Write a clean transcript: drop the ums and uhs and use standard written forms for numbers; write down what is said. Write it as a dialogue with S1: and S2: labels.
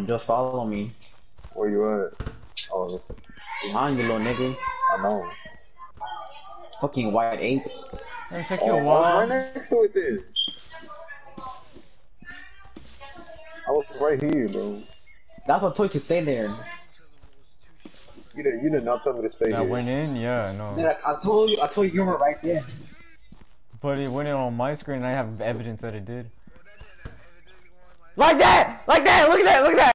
S1: Just follow me.
S2: Where you at? Oh,
S1: Behind you, little nigga.
S2: I know.
S1: Fucking white ape.
S3: It took you a
S2: I was
S3: while.
S2: right next to it then. I was right here, bro.
S1: That's what I told you to stay there.
S2: You did not tell me to stay
S3: That
S2: here.
S3: went in, yeah, I know.
S1: Yeah, I told you were right there.
S3: But it went in on my screen and I have evidence that it did. Like that! Like that! Look at that! Look at that!